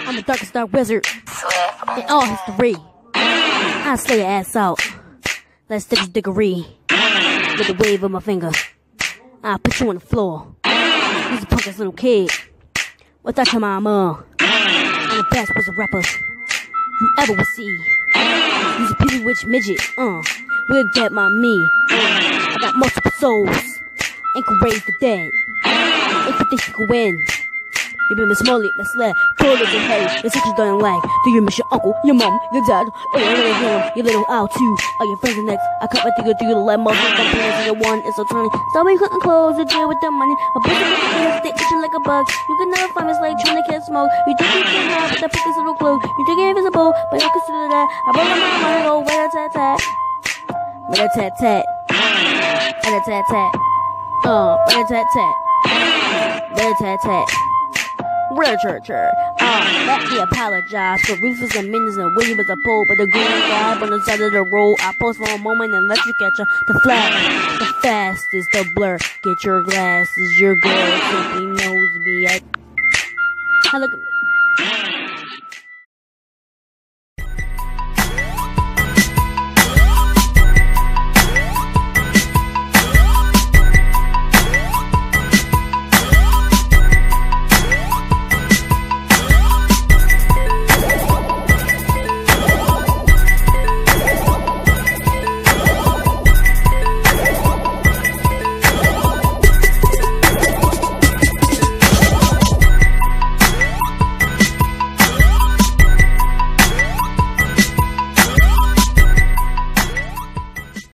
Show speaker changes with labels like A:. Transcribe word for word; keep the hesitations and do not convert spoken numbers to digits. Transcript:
A: I'm the darkest dark wizard in all history. I slay your ass out. Let's take this dickery. With a wave of my finger, I put you on the floor. You's a punk ass little kid. Without your mama, I'm the best was a rapper you ever would see. You's a pretty rich midget, uh, will get my me. I got multiple souls, and can raise the dead. If you think you can win, you been Smalley, misled, cold as your head. Your sisters don't lag. Do you miss your uncle, your mom, your dad, or your little him, your little owl too? Are your friends next? I cut my through through the lemon, the pants in the one, it's so tiny. So we couldn't close the deal with the money. A pussy with the ears, they itching like a bug. You can never find us like trying to catch smoke. You think you can have, but that pussy little glue. You think you're invisible, but I consider that. I roll on my mind, go rat a tat tat. Rat a tat tat. Rat a tat tat. Uh, rat a tat tat. Rat a tat tat. Richard, uh, let me apologize for Rufus and Minus and William as a pole, but the green guy on the side of the road. I pause for a moment and let you catch her. The flash, the fastest, the blur. Get your glasses, your girl simply knows me. I, I look at me.